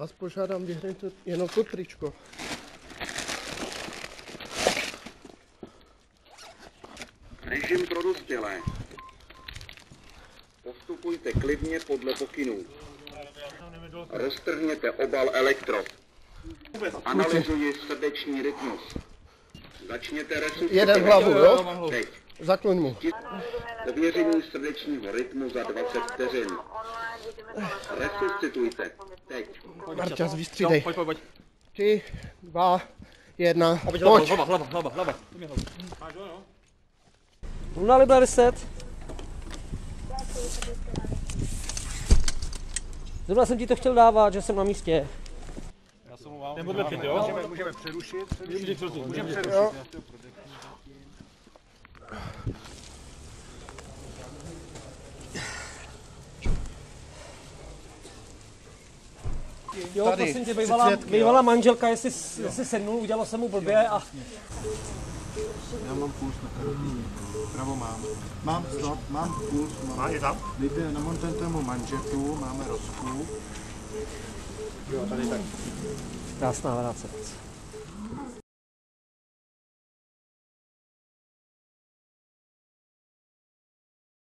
vás požádám, vyhrajte jenom to tričko. Režim pro dospělé. Postupujte klidně podle pokynů. Roztrhněte obal elektrod. Analyzuji srdeční rytmus. Začněte resuscitaci. Jeden hlavu, jo? Teď. Zakloň mu. Ověření srdečního rytmu za 20 vteřin. Resuscitujte. Teď. Marťas, vystřídej. Pojď. 3, 2, 1, pojď. Hlava. Runa Libra 10. Zrovna jsem ti to chtěl dávat, že jsem na místě. Ten bude pět, jo? Můžeme přerušit. Můžeme přerušit. Jo. Jo, Tady, prosím tě, světky, bývalá manželka, jestli sednul, udělalo se mu blbě a... Já mám puls na karotíně. Pravo mám. Mám puls. Je tam? Dejte, namontujte mu manžetu, máme rozkůl. Jo, tady tak. Krásná vrácec.